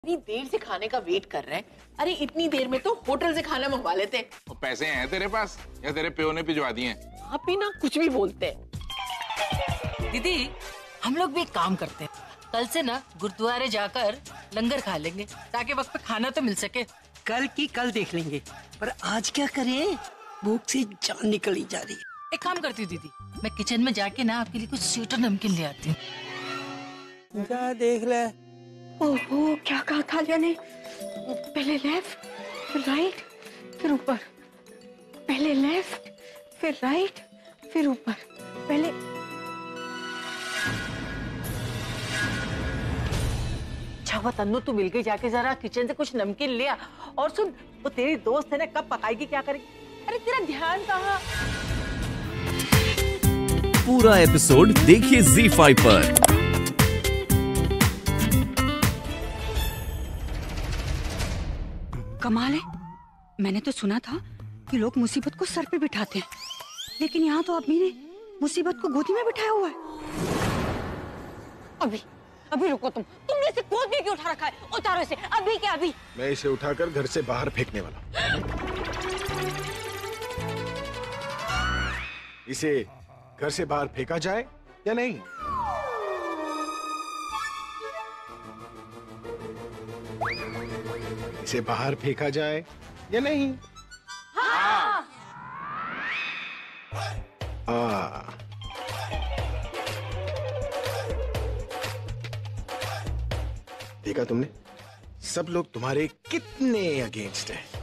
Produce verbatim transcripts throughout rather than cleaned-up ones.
इतनी देर से खाने का वेट कर रहे हैं। अरे इतनी देर में तो होटल से खाना मंगवा लेते हैं। तो पैसे हैं तेरे पास या तेरे प्यो ने भिजवा दिए हैं? आप भी ना कुछ भी बोलते हैं। दीदी हम लोग भी एक काम करते हैं, कल से ना गुरुद्वारे जाकर लंगर खा लेंगे ताकि वक्त पे खाना तो मिल सके। कल की कल देख लेंगे, पर आज क्या करें, भूख से जान निकली जा रही है। एक काम करती हूँ दीदी, मैं किचन में जाके ना आपके लिए कुछ स्वीट और नमकीन ले आती हूँ। जा देख ले। ओहो, क्या कहा थालिया ने? पहले लेफ्ट फिर राइट फिर ऊपर, पहले लेफ्ट फिर राइट फिर ऊपर, पहले अच्छा हुआ तन्नू तू मिल गई, जाके जरा किचन से कुछ नमकीन ले आ। और सुन, वो तेरी दोस्त है ना, कब पकाएगी क्या करेगी? अरे तेरा ध्यान कहाँ? पूरा एपिसोड देखिए ज़ी फाइव पर। कमाल है, मैंने तो सुना था कि लोग मुसीबत को सर पे बिठाते हैं, लेकिन यहाँ तो अभी ने मुसीबत को गोदी में बिठाया हुआ है। अभी अभी रुको, तुम तुमने इसे गोद में क्यों उठा रखा है? उतारो इसे अभी के अभी। मैं इसे उठाकर घर से बाहर फेंकने वाला। इसे घर से बाहर फेंका जाए या नहीं? इसे बाहर फेंका जाए या नहीं? हाँ। हाँ। देखा तुमने, सब लोग तुम्हारे कितने अगेंस्ट हैं।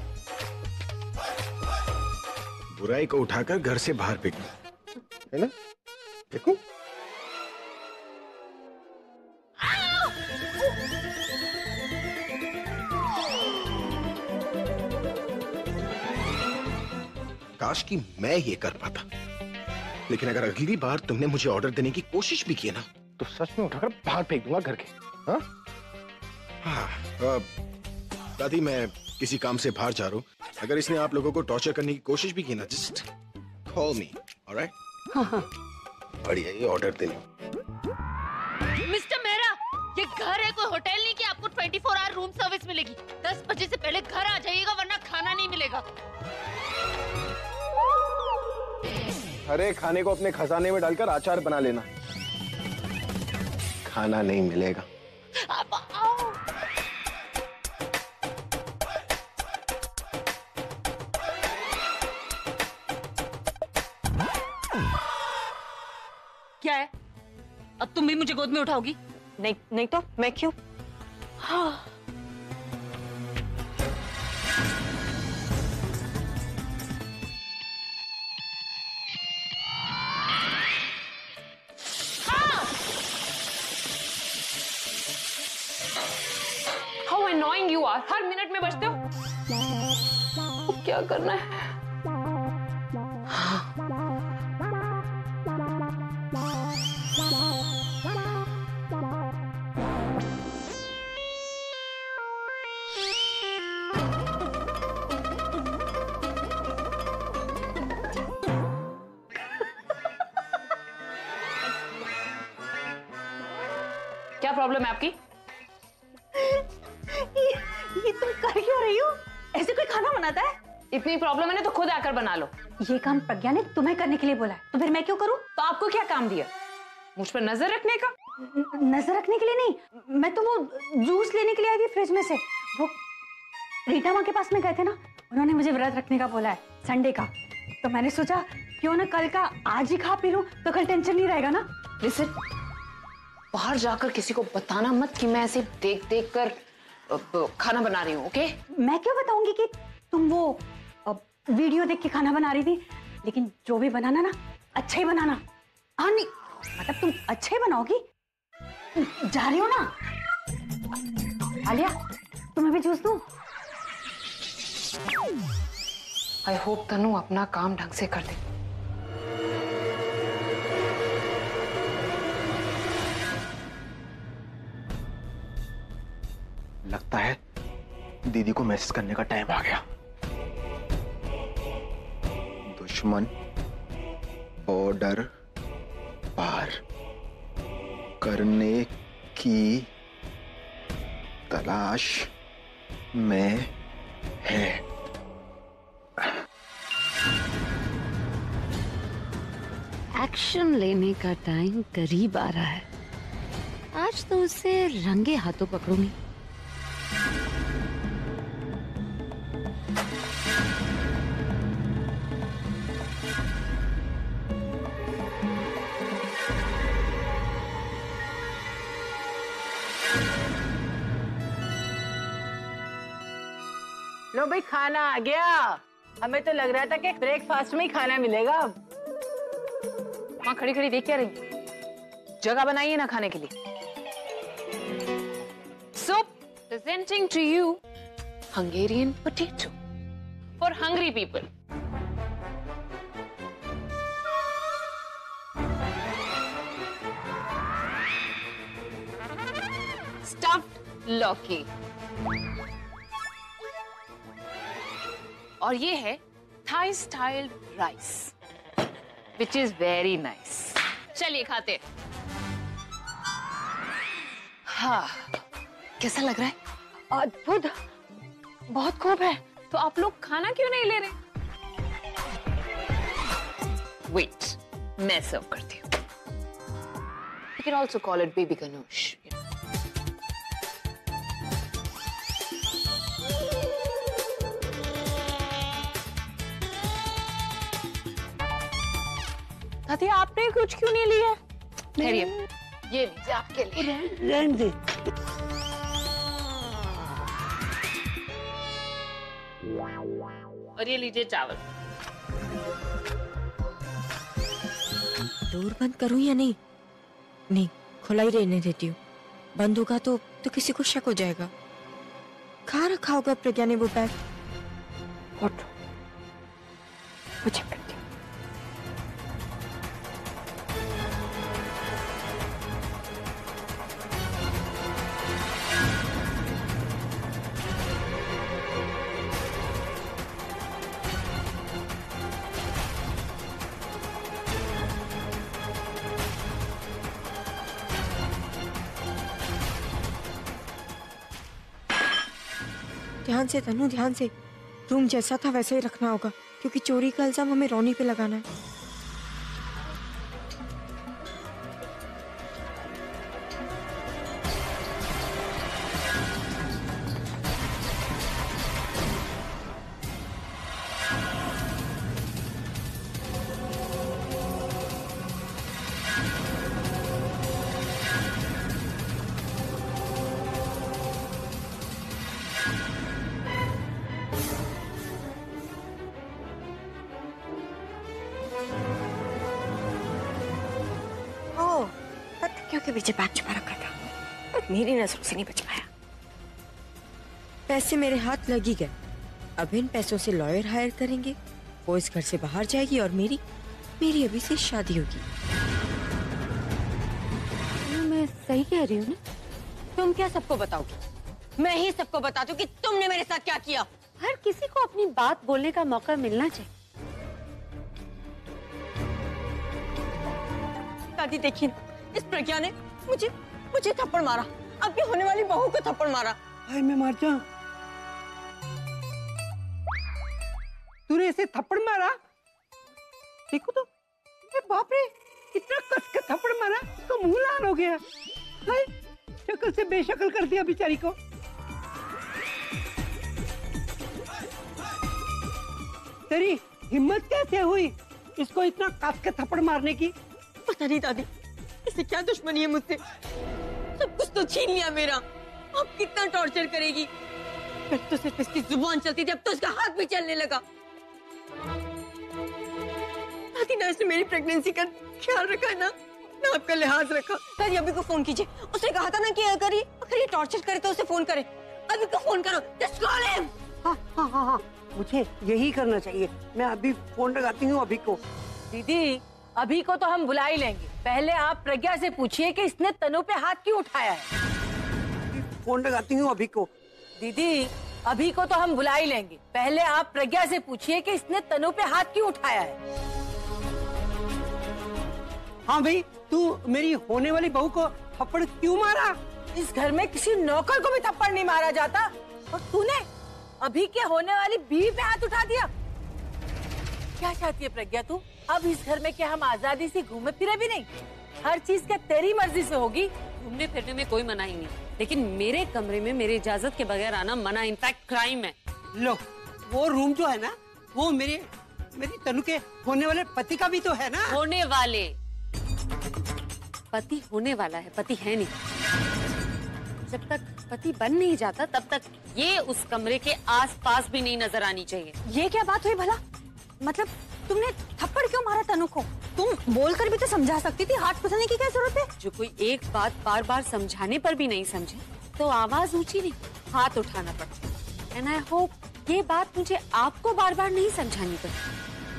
बुराई को उठाकर घर से बाहर फेंकना है ना? देखो काश कि मैं ये कर पाता, लेकिन अगर अगली बार तुमने मुझे ऑर्डर देने की कोशिश भी की ना, तो सच में उठाकर बाहर फेंक दूंगा घर के। हाँ हाँ, दादी मैं किसी काम से बाहर जा रहा हूँ, अगर इसने आप लोगों को टॉर्चर करने की कोशिश भी की ना, जस्ट कॉल मी, ऑलराइट? हाँ हाँ। बढ़िया, ये ऑर्डर देने। मिस्टर मेहरा, ये घर है, कोई होटल नहीं कि आपको twenty four hour room service मिलेगी। दस बजे से पहले घर आ जाइएगा वरना खाना नहीं मिलेगा। अरे खाने को अपने खजाने में डालकर अचार बना लेना, खाना नहीं मिलेगा। अब आओ। क्या है, अब तुम भी मुझे गोद में उठाओगी? नहीं नहीं तो मैं क्यों? हाँ। How annoying you are! हर मिनट में बचते हो। अब क्या करना है? क्या प्रॉब्लम है आपकी? ये, ये तुम कर क्यों रही हो? ऐसे कोई खाना बनाता है? इतनी प्रॉब्लम है ना तो खुद आकर बना लो। ये काम प्रज्ञा ने तुम्हें करने के लिए बोला है, तो फिर मैं क्यों करूं? तो आपको क्या काम दिया? मुझ पर नजर रखने का? न- नजर रखने के लिए नहीं, मैं तो वो जूस लेने के लिए आई थी फ्रिज में से। वो रीटा माँ के पास में गए थे ना, उन्होंने मुझे व्रत रखने का बोला है संडे का, तो मैंने सोचा क्यों ना कल का आज ही खा पी लूं, तो कल टेंशन नहीं रहेगा ना। लिसन, बाहर जाकर किसी को बताना मत कि मैं ऐसे देख देख कर खाना बना रही हूँ, ओके? मैं क्यों बताऊंगी कि तुम वो अ, वीडियो देख के खाना बना रही थी, लेकिन जो भी बनाना ना अच्छा ही बनाना। हाँ नहीं मतलब तुम अच्छे ही बनाओगी। जा रही हो ना? आलिया, तुम्हें भी जूस दूं? आई होप तनु अपना काम ढंग से कर दे। लगता है दीदी को मैसेज करने का टाइम आ गया। दुश्मन बॉर्डर पार करने की तलाश में है। एक्शन लेने का टाइम करीब आ रहा है। आज तो उसे रंगे हाथों पकड़ूंगी। लो भाई, खाना आ गया। हमें तो लग रहा था कि ब्रेकफास्ट में ही खाना मिलेगा। वहाँ खड़ी खड़ी देख क्या रही? जगह बनाइए ना खाने के लिए। So presenting to you Hungarian potato for hungry people. Stuffed लौकी। और ये है Thai style rice, which is very nice. चलिए खाते। हाँ, कैसा लग रहा है? अद्भुत, बहुत खूब है। तो आप लोग खाना क्यों नहीं ले रहे? वेट, मैं सर्व करती हूँ। You can also call it baby ganoush. You know. दादी, आपने कुछ क्यों नहीं लिया? ठहरिए, ये लीजिए आपके लिए। रहने दे। और ये लीजिए चावल। डोर बंद करूं या नहीं? नहीं, खुला ही रहने देती हूँ। बंद होगा तो तो किसी को शक हो जाएगा। खा रखा होगा प्रज्ञा ने वो बैग। उठ, मुझे करती हूँ। ध्यान से तनु, ध्यान से। रूम जैसा था वैसे ही रखना होगा, क्योंकि चोरी का इल्जाम हमें रोनी पे लगाना है। के पीछे बैग छुपा रखा था, पर मेरी नजरों से नहीं बच पाया। पैसे मेरे हाथ लग ही गए। अब इन पैसों से लॉयर हायर करेंगे, वो इस घर से बाहर जाएगी और मेरी मेरी अभी से शादी होगी। मैं सही कह रही हूँ ना? तुम क्या सबको बताओगी? मैं ही सबको बता दूं कि तुमने मेरे साथ क्या किया। हर किसी को अपनी बात बोलने का मौका मिलना चाहिए। दादी देखिए, इस प्रज्ञा ने मुझे मुझे थप्पड़ मारा, आपकी होने वाली बहू को थप्पड़ मारा। हाय मैं मर जाऊं। तूने इसे थप्पड़ मारा? देखो तो, ए बाप रे, इतना कस के थप्पड़ मारा, इसका मुंह लाल हो गया। हाय, शक्ल से बेशक्ल कर दिया बेचारी को। तेरी हिम्मत कैसे हुई इसको इतना कस के थप्पड़ मारने की? पता नहीं दादी, इसे क्या दुश्मनी है मुझसे। सब कुछ तो छीन लिया मेरा। अब कितना टॉर्चर करेगी? पहले तो सिर्फ इसकी जुबान चलती थी, अब तो इसका हाथ भी चलने लगा। दादी ना इसने मेरी प्रेगनेंसी का ख्याल रखा है ना, ना आपका लिहाज रखा। दादी अभी को फोन कीजिए, उसने कहा था ना कि अगर ये अगर ये टॉर्चर करे तो उसे फोन करे। अभी को फोन करो, जस्ट कॉल हिम। हाँ हाँ हाँ हाँ, मुझे यही करना चाहिए। मैं अभी फोन लगाती हूँ अभी को। दीदी, अभी को तो हम बुला ही लेंगे, पहले आप प्रज्ञा से पूछिए कि इसने तनु पे हाथ क्यों उठाया है। फोन लगाती हूँ अभी को। दीदी, अभी को तो हम बुला ही लेंगे, पहले आप प्रज्ञा से पूछिए कि इसने तनु पे हाथ क्यों उठाया है। हाँ भाई, तू मेरी होने वाली बहू को थप्पड़ क्यों मारा? इस घर में किसी नौकर को भी थप्पड़ नहीं मारा जाता और तूने अभी के होने वाली बीवी पे हाथ उठा दिया। क्या चाहती है प्रज्ञा तू? अब इस घर में क्या हम आजादी से घूमे फिरे भी नहीं? हर चीज क्या तेरी मर्जी से होगी? घूमने फिरने में कोई मनाही नहीं, लेकिन मेरे कमरे में मेरे इजाजत के बगैर आना मना, इनफैक्ट क्राइम है। लो, वो रूम जो है ना, वो मेरे मेरी तनु के होने वाले पति का भी तो है ना। होने वाले पति होने वाला है, पति है नहीं। जब तक पति बन नहीं जाता तब तक ये उस कमरे के आसपास भी नहीं नजर आनी चाहिए। ये क्या बात हुई भला? मतलब तुमने थप्पड़ क्यों मारा तनु को? तुम बोलकर भी तो समझा सकती थी, हाथ पकड़ने की क्या जरूरत है? जो कोई एक बात बार बार समझाने पर भी नहीं समझे तो आवाज ऊंची नहीं, हाथ उठाना पड़ता। एंड आई होप ये बात मुझे आपको बार बार नहीं समझानी पड़ती।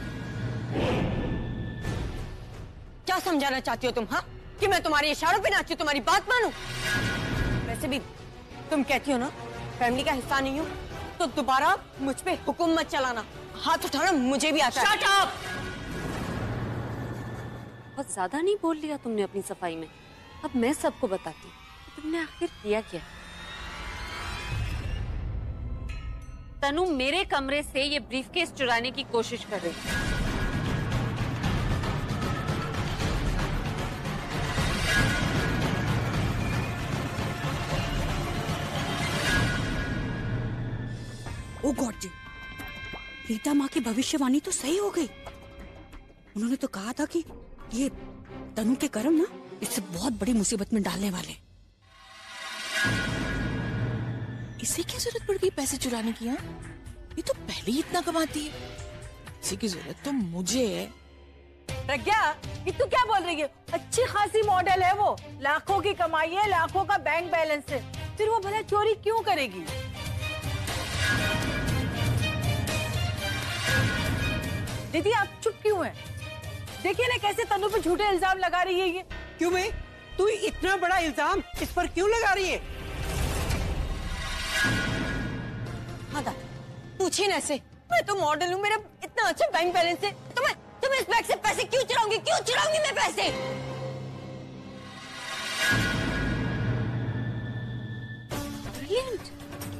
क्या समझाना चाहती हो तुम? हाँ, कि मैं तुम्हारे इशारों पे नाचती हूँ, तुम्हारी बात मानूं? वैसे भी तुम कहती हो ना फैमिली का हिस्सा नहीं हूँ, तो दोबारा मुझ पे हुक्म मत चलाना। हाथ उठाना मुझे भी आता है। Shut up! बहुत ज्यादा नहीं बोल लिया तुमने अपनी सफाई में? अब मैं सबको बताती हूँ कि तुमने आखिर किया क्या। तनु मेरे कमरे से ये ब्रीफकेस चुराने की कोशिश कर रही थी। ओ गॉड जी, रीता माँ की भविष्यवाणी तो सही हो गई। उन्होंने तो कहा था कि ये तनु के कर्म ना इससे बहुत बड़ी मुसीबत में डालने वाले। इसे क्या जरूरत पड़ गई पैसे चुराने की? हाँ, ये तो पहले ही इतना कमाती है, इसी की जरूरत तो मुझे है। प्रज्ञा, ये तू क्या बोल रही है? अच्छी खासी मॉडल है वो, लाखों की कमाई है, लाखों का बैंक बैलेंस है, फिर वो भला चोरी क्यों करेगी? दीदी आप चुप क्यों हैं? देखिए ना कैसे तनु पे झूठे इल्जाम लगा रही है ये। क्यों भाई, तू इतना बड़ा इल्जाम इस पर क्यों लगा रही है? हाँ दा, पूछिए ना ऐसे। मैं तो मॉडल हूँ, मेरा इतना अच्छा बैंक बैलेंस है, तो मैं तुम इस बैंक से पैसे क्यों चुराऊंगी? क्यों चुराऊंगी मैं पैसे? Brilliant,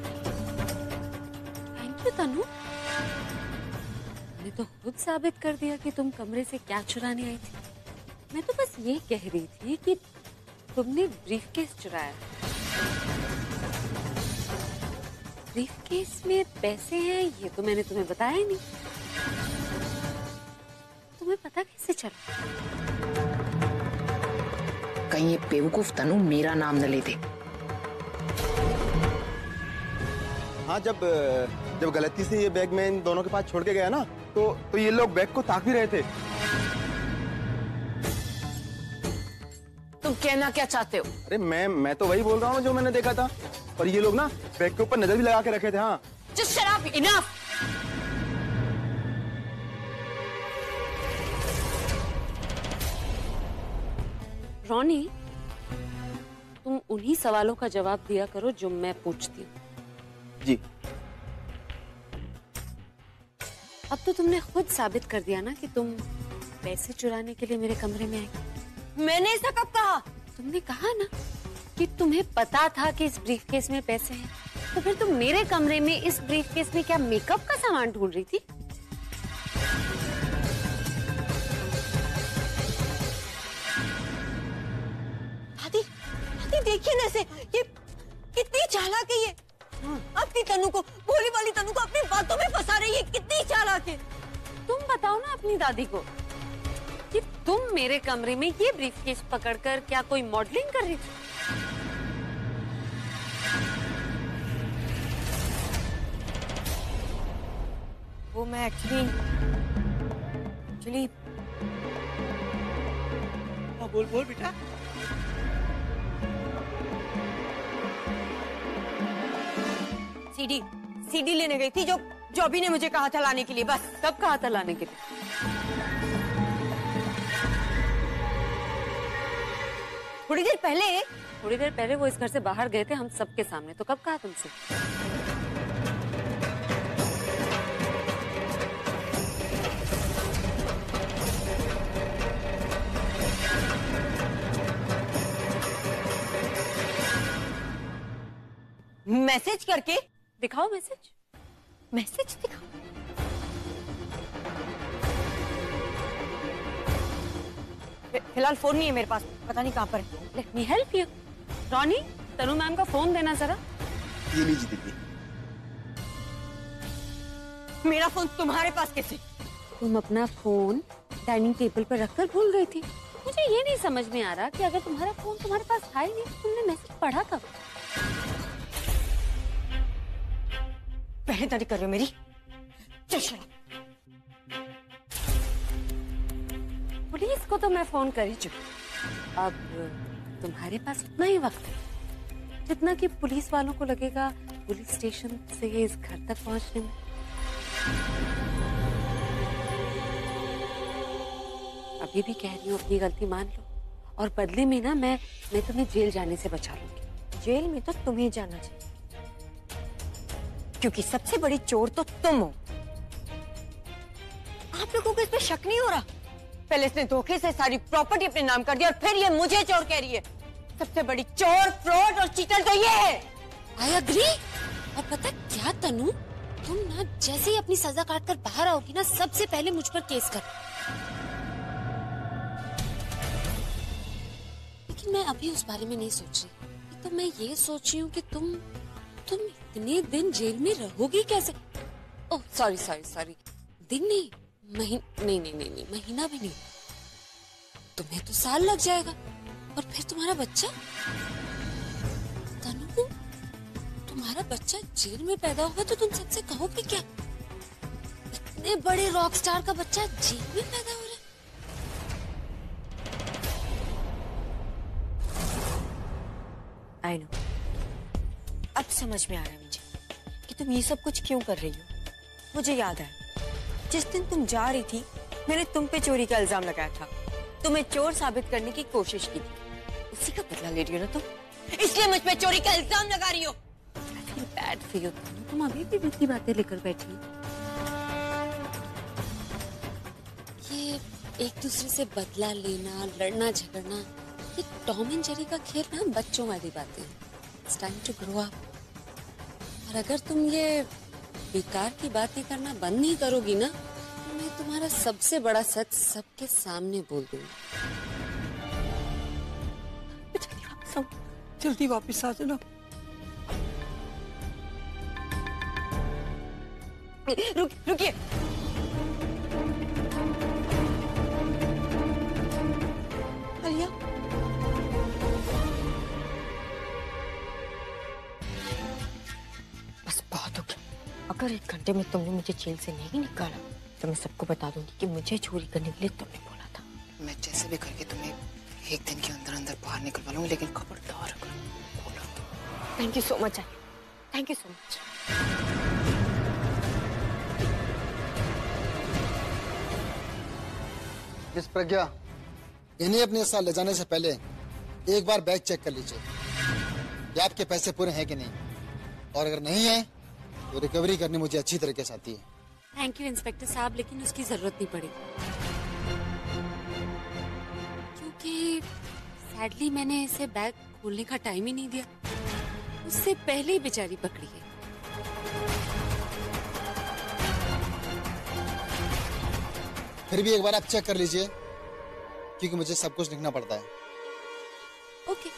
thank you Tanu. मैंने तो खुद साबित कर दिया कि तुम कमरे से क्या चुराने आई थी। मैं तो बस ये कह रही थी कि तुमने ब्रीफकेस चुराया। ब्रीफकेस में पैसे हैं ये तो मैंने तुम्हें बताया ही नहीं। तुम्हें पता कैसे चला? कहीं ये बेवकूफ तनु मेरा नाम न ले दे। हाँ, जब जब गलती से ये बैग मैं इन दोनों के पास छोड़ के गया ना, तो तो ये लोग बैग को ताक भी रहे थे। तुम कहना क्या चाहते हो? अरे मैं मैं तो वही बोल रहा हूँ जो मैंने देखा था, और ये लोग ना बैग के ऊपर नजर भी लगा के रखे थे। हाँ, Just shut up, enough! रोनी, तुम उन्हीं सवालों का जवाब दिया करो जो मैं पूछती हूँ। जी। अब तो तुमने खुद साबित कर दिया ना कि तुम पैसे चुराने के लिए मेरे कमरे में आई। मैंने ऐसा कब कहा? तुमने कहा ना कि तुम्हें पता था कि इस ब्रीफकेस में पैसे हैं, तो फिर तुम मेरे कमरे में इस ब्रीफकेस में क्या मेकअप का सामान ढूंढ रही थी? दादी, दादी देखिए ना ऐसे, ये कितनी चालाक है ये। अपनी तनु को, भोली वाली तनु को अपनी बातों में फंसा रही है, कितनी चालाक है। तुम बताओ ना अपनी दादी को कि तुम मेरे कमरे में ये ब्रीफकेस पकड़कर क्या कोई मॉडलिंग कर रही थी? वो मैं एक्चुअली एक्चुअली हाँ, बोल बोल बेटा। सीडी सीडी लेने गई थी, जो जो अभी ने मुझे कहा था लाने के लिए। बस। कब कहा था लाने के लिए? थोड़ी देर पहले। थोड़ी देर पहले वो इस घर से बाहर गए थे हम सबके सामने, तो कब कहा तुमसे? मैसेज करके? दिखाओ मैसेज। मैसेज दिखाओ? फिलहाल फोन नहीं है मेरे पास, पता नहीं कहाँ पर है। Let me help you. Ronnie, Tanu ma'am का फोन देना जरा। ये लीजिए दीदी। मेरा फोन तुम्हारे पास कैसे? तुम अपना फोन डाइनिंग टेबल पर रखकर भूल गई थी। मुझे ये नहीं समझ में आ रहा कि अगर तुम्हारा फोन तुम्हारे पास था ही नहीं तो तुमने मैसेज पढ़ा कब? पहरेदारी कर रहे हो मेरी? चल शराब। पुलिस को तो मैं फोन कर ही चुकी। अब तुम्हारे पास उतना ही वक्त है जितना कि पुलिस वालों को लगेगा पुलिस स्टेशन से इस घर तक पहुंचने में। अभी भी कह रही हूँ अपनी गलती मान लो और बदले में ना मैं मैं तुम्हें जेल जाने से बचा लूंगी। जेल में तो तुम्हें जाना चाहिए क्योंकि सबसे बड़ी चोर तो तुम हो। आप लोगों को इस पे शक नहीं हो रहा? पहले इसने धोखे से सारी प्रॉपर्टी अपने नाम कर दिया और फिर ये मुझे चोर कह रही है। सबसे बड़ी चोर, फ्रॉड और चीटर तो ये है। I agree. और पता क्या तनु, तुम ना जैसे ही अपनी सजा काट कर बाहर आओगी ना सबसे पहले मुझ पर केस कर। लेकिन मैं अभी उस बारे में नहीं सोच रही। तो मैं ये सोच रही हूँ कि तुम तुम इतने दिन जेल में रहोगी कैसे? ओह सॉरी सॉरी सॉरी दिन नहीं महीन नहीं नहीं नहीं नहीं महीना भी नहीं, तुम्हें तो साल लग जाएगा। और फिर तुम्हारा बच्चा तनु, तुम्हारा बच्चा जेल में पैदा होगा तो तुम सबसे कहोगे क्या? इतने बड़े रॉक स्टार का बच्चा जेल में पैदा हो रहा है। आई नो, अब समझ में आ रहा है मुझे कि तुम ये सब कुछ क्यों कर रही हो। मुझे याद है जिस दिन तुम जा रही थी मैंने तुम पे चोरी का इल्जाम लगाया था, तुम्हें चोर साबित करने की कोशिश की थी। उसी का बदला ले रही हो ना तुम, इसलिए मुझ पे चोरी का इल्जाम लगा रही हो। Bad for you. तुम अभी भी बीती बातें लेकर बैठी। ये एक दूसरे से बदला लेना, लड़ना झगड़ना, ये टॉम एंड जेरी का खेल ना बच्चों वाली बातें। It's time to grow up. और अगर तुम ये बेकार की बातें करना बंद नहीं करोगी ना तो मैं तुम्हारा सबसे बड़ा सच सबके सामने बोल दूंगी। जल्दी वापस आ जाना। रुक रुकिए। आलिया, बस बहुत हो गया। अगर एक घंटे में तुमने मुझे जेल से नहीं निकाला तो मैं सबको बता दूंगी कि मुझे चोरी करने के लिए तुमने बोला था। मैं जैसे भी करके तुम्हें एक दिन के अंदर अंदर बाहर निकलवा लूंगी, लेकिन खबरदार अगर बोला तो। Thank you so much. Thank you so much. Miss Pragya, इन्हें अपने साथ ले जाने से पहले एक बार बैग चेक कर लीजिए कि आपके पैसे पूरे हैं कि नहीं, और अगर नहीं है तो रिकवरी करनी मुझे अच्छी तरीके से आती है। थैंक यू इंस्पेक्टर साहब, लेकिन उसकी जरूरत नहीं पड़ेगी क्योंकि सैडली मैंने इसे बैग खोलने का टाइम ही नहीं दिया। उससे पहले ही बेचारी पकड़ी है। फिर भी एक बार आप चेक कर लीजिए क्योंकि मुझे सब कुछ लिखना पड़ता है। ओके।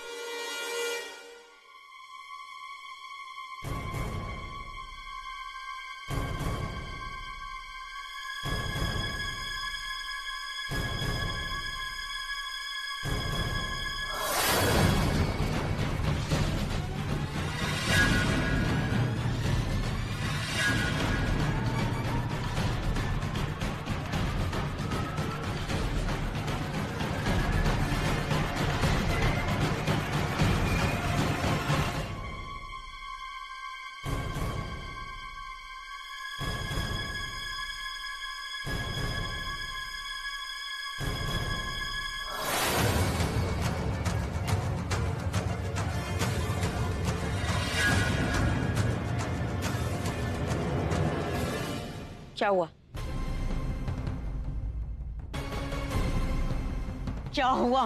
क्या हुआ? क्या हुआ?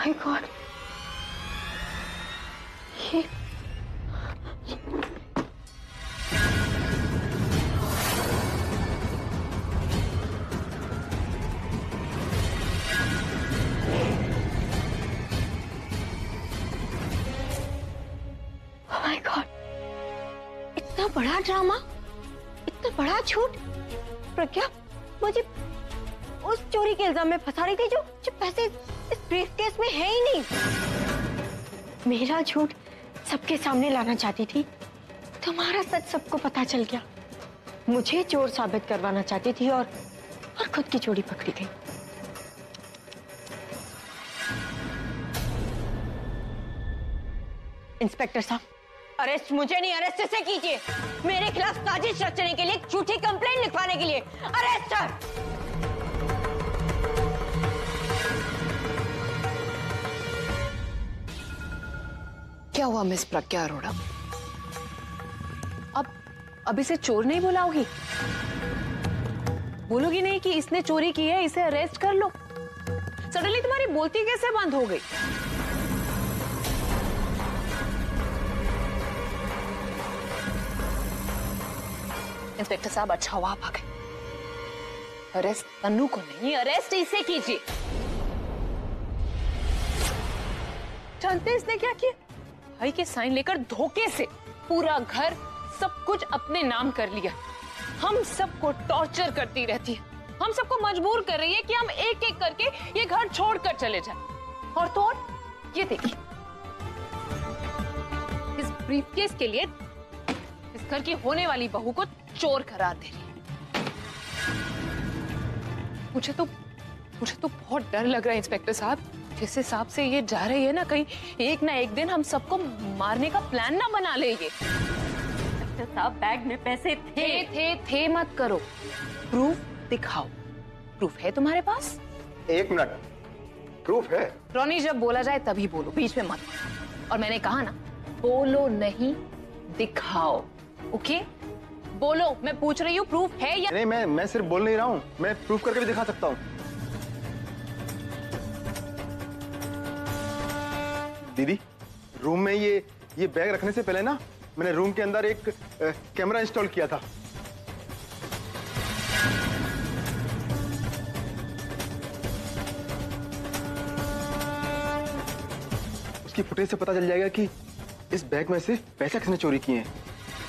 माय गॉड, ये माय गॉड, इतना बड़ा ड्रामा, इतना बड़ा झूठ। प्रज्ञा मुझे उस चोरी के इल्जाम में फंसा रही थी जो जो पैसे इस ब्रीफकेस में है ही नहीं। मेरा झूठ सबके सामने लाना चाहती थी, तुम्हारा सच सबको पता चल गया। मुझे चोर साबित करवाना चाहती थी और और खुद की चोरी पकड़ी गई। इंस्पेक्टर साहब, अरेस्ट मुझे नहीं, अरेस्ट इसे कीजिए। मेरे खिलाफ साजिश रचने के लिए, झूठी कंप्लेंट लिखवाने के लिए। Arrest sir. क्या हुआ मिस प्रज्ञा अरोड़ा? अब अब इसे चोर नहीं बुलाओगी? बोलोगी नहीं कि इसने चोरी की है, इसे अरेस्ट कर लो? सडनली तुम्हारी बोलती कैसे बंद हो गई? इंस्पेक्टर साहब, अच्छा हुआ आप आ गए। अरेस्ट तन्नू को नहीं, अरेस्ट इसे कीजिए। जानते इसने क्या किया? भाई के साइन लेकर धोखे से पूरा घर सब कुछ अपने नाम कर लिया। हम सबको टॉर्चर करती रहती है, हम सबको मजबूर कर रही है कि हम एक एक करके ये घर छोड़कर चले जाएं। और तो और ये देखिए, इस ब्रीफकेस के लिए इस घर की होने वाली बहू को चोर करार दे रही है। मुझे तो मुझे तो बहुत डर लग रहा है इंस्पेक्टर साहब। जिस हिसाब से ये जा रही है ना, कहीं एक ना एक दिन हम सबको मारने का प्लान ना बना ले। ये इंस्पेक्टर साहब, बैग में पैसे थे थे थे मत करो, प्रूफ दिखाओ। प्रूफ है तुम्हारे पास? एक मिनट, प्रूफ है? रोनी, जब बोला जाए तभी बोलो, बीच में मत। और मैंने कहा ना, बोलो नहीं, दिखाओ। ओके, बोलो। मैं पूछ रही हूँ प्रूफ है या नहीं? मैं मैं सिर्फ बोल नहीं रहा हूँ, मैं प्रूफ करके भी दिखा सकता हूँ। दीदी, रूम में ये ये बैग रखने से पहले ना, मैंने रूम के अंदर एक आ, कैमरा इंस्टॉल किया था। उसकी फुटेज से पता चल जाएगा कि इस बैग में से पैसे किसने चोरी किए हैं।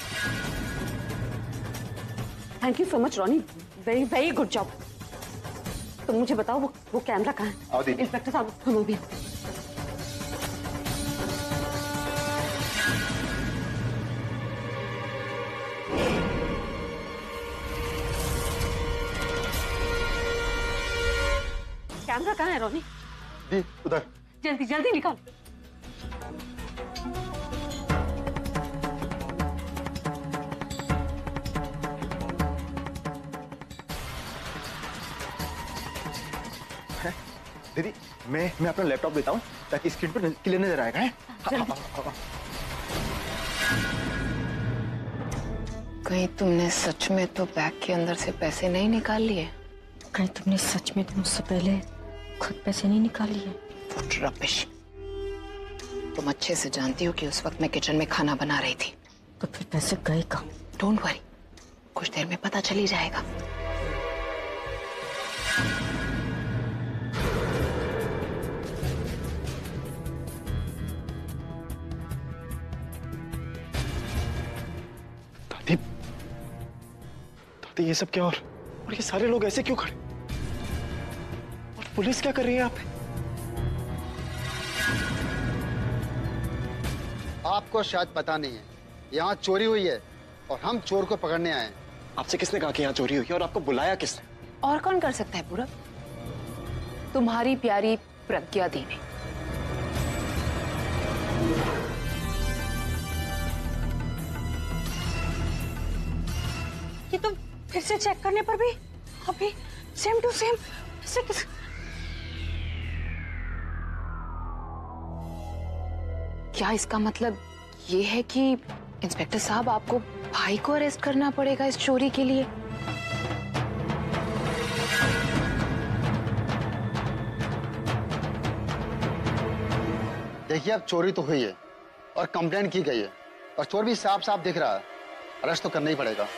Thank you so much Ronnie, very very good job. तुम मुझे बताओ वो वो कैमरा कहाँ है? आओ दीदी। इंस्पेक्टर साहब, हम भी। कैमरा कहाँ है रोनी? जी उधर। जल्दी जल्दी निकाल। दीदी, मैं मैं अपना लैपटॉप देता हूँ ताकि स्क्रीन पर क्लियर नजर आएगा। है? कहीं तुमने सच में तो बैग के अंदर से पैसे नहीं निकाल लिए? कहीं तुमने सच में मुझसे पहले खुद पैसे नहीं निकाल लिए? रबिश, तुम अच्छे से जानती हो कि उस वक्त मैं किचन में खाना बना रही थी। तो फिर पैसे गए कहाँ? डोंट वरी, कुछ देर में पता चल ही जाएगा। दादी, दादी, ये सब क्या? और और ये सारे लोग ऐसे क्यों खड़े? और पुलिस क्या कर रही है यहाँ पे? आपको शायद पता नहीं है, यहाँ चोरी हुई है और हम चोर को पकड़ने आए हैं। आपसे किसने कहा कि यहाँ चोरी हुई है और आपको बुलाया किसने? और कौन कर सकता है पूरब? तुम्हारी प्यारी प्रज्ञा दी ने। ये तो फिर से चेक करने पर भी अभी सेम टू सेम ऐसे किस... क्या इसका मतलब ये है कि इंस्पेक्टर साहब, आपको भाई को अरेस्ट करना पड़ेगा इस चोरी के लिए? देखिए अब चोरी तो हुई है और कंप्लेंट की गई है और चोर भी साफ साफ दिख रहा है, अरेस्ट तो करना ही पड़ेगा।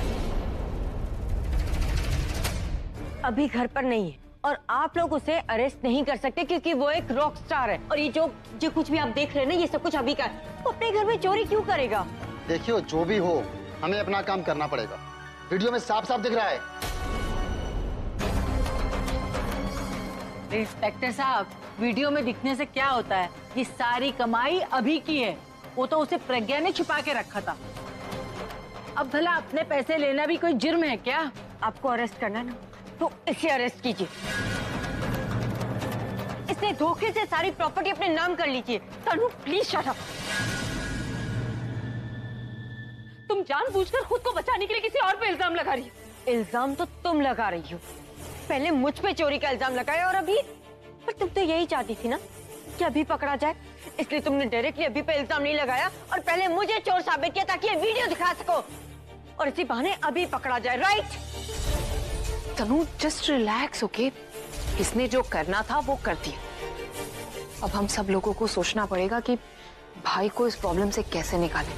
अभी घर पर नहीं है और आप लोग उसे अरेस्ट नहीं कर सकते क्योंकि वो एक रॉक स्टार है। और ये जो जो कुछ भी आप देख रहे हैं ना, ये सब कुछ अभी का है। वो अपने घर में चोरी क्यों करेगा? देखियो जो भी हो, हमें अपना काम करना पड़ेगा। वीडियो में साफ साफ दिख रहा है। इंस्पेक्टर साहब, वीडियो में दिखने से क्या होता है? ये सारी कमाई अभी की है, वो तो उसे प्रज्ञा ने छिपा के रखा था। अब भला अपने पैसे लेना भी कोई जुर्म है क्या? आपको अरेस्ट करना ना, तो इसे अरेस्ट कीजिए। इसने धोखे से सारी प्रॉपर्टी अपने नाम कर लीजिए। Tanu please shut up. तुम जानबूझकर खुद को बचाने के लिए किसी और पे इल्जाम लगा रही हो। इल्जाम तो तुम लगा रही हो। पहले मुझ पे चोरी का इल्जाम लगाया और अभी, पर तुम तो यही चाहती थी ना कि अभी पकड़ा जाए, इसलिए तुमने डायरेक्टली अभी पे इल्जाम नहीं लगाया और पहले मुझे चोर साबित किया ताकि ये वीडियो दिखा सको और इसी बहाने अभी पकड़ा जाए। Right? Tanu just relax, okay? इसने जो करना था वो कर दिया। अब हम सब लोगों को सोचना पड़ेगा कि भाई को इस प्रॉब्लम से कैसे निकालें।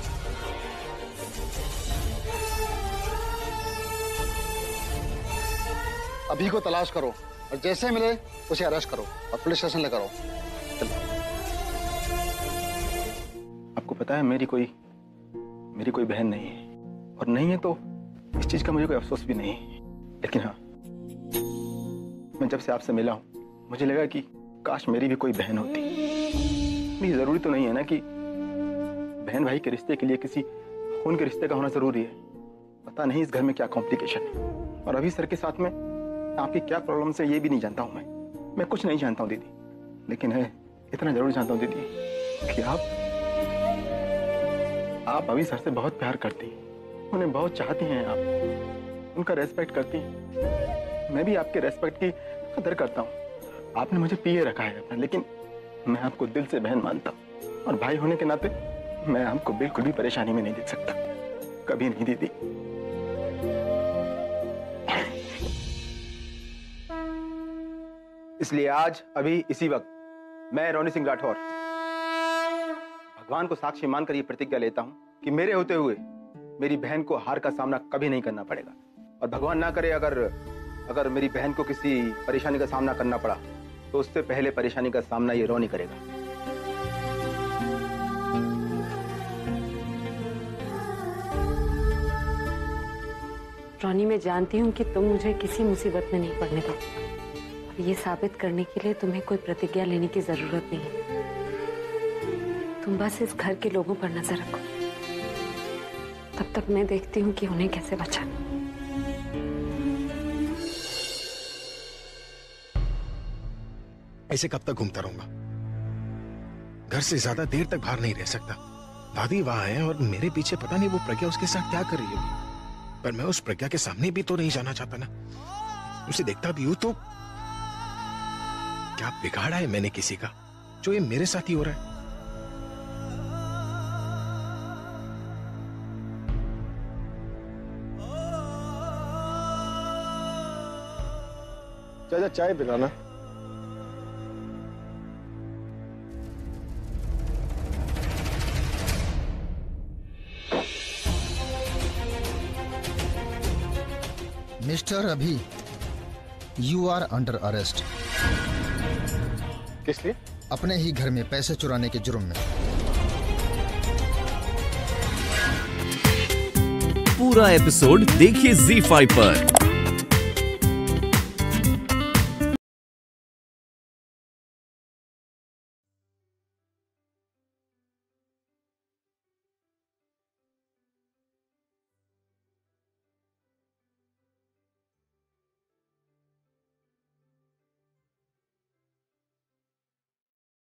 अभी को तलाश करो और जैसे मिले उसे अरेस्ट करो और पुलिस स्टेशन ले करो। आपको पता है मेरी कोई मेरी कोई बहन नहीं है और नहीं है तो इस चीज का मुझे कोई अफसोस भी नहीं है। लेकिन हाँ, मैं जब से आपसे मिला हूं मुझे लगा कि काश मेरी भी कोई बहन होती। नहीं, जरूरी तो नहीं है ना कि बहन भाई के रिश्ते के लिए किसी खून के रिश्ते का होना जरूरी है। पता नहीं इस घर में क्या कॉम्प्लिकेशन है और अभी सर के साथ में आपकी क्या प्रॉब्लम है ये भी नहीं जानता हूं। मैं मैं कुछ नहीं जानता हूं दीदी, लेकिन है इतना जरूर जानता हूं दीदी कि आप आप अभी सर से बहुत प्यार करती हैं, उन्हें बहुत चाहती हैं, आप उनका रेस्पेक्ट करती हैं। मैं भी आपके रेस्पेक्ट की कदर करता हूं। आपने मुझे पिए रखा है अपना, लेकिन मैं आपको दिल से बहन मानता हूं और भाई होने के नाते मैं आपको बिल्कुल भी परेशानी में नहीं देख सकता, कभी नहीं दीदी। इसलिए आज अभी इसी वक्त मैं रोनी सिंह राठौर भगवान को साक्षी मानकर ये प्रतिज्ञा लेता हूं कि मेरे होते हुए मेरी बहन को हार का सामना कभी नहीं करना पड़ेगा और भगवान ना करे अगर अगर मेरी बहन को किसी परेशानी का सामना करना पड़ा तो उससे पहले परेशानी का सामना ये रोनी करेगा। रोनी, मैं जानती हूँ कि तुम मुझे किसी मुसीबत में नहीं पड़ने दो। ये साबित करने के लिए तुम्हें कोई प्रतिज्ञा लेने की जरूरत नहीं है। तुम बस इस घर के लोगों पर नजर रखो, तब तक मैं देखती हूँ कि उन्हें कैसे बचाना। ऐसे कब तक घूमता रहूंगा? घर से ज्यादा देर तक बाहर नहीं रह सकता। दादी वहां है और मेरे पीछे पता नहीं वो प्रज्ञा उसके साथ क्या कर रही होगी, पर मैं उस प्रज्ञा के सामने भी तो नहीं जाना चाहता ना। उसे देखता भी हूं तो क्या बिगाड़ा है मैंने किसी का जो ये मेरे साथ ही हो रहा है? चाचा चाय पिलाना। मिस्टर अभी, यू आर अंडर अरेस्ट। किस लिए? अपने ही घर में पैसे चुराने के जुर्म में। पूरा एपिसोड देखिए ज़ी फाइव पर।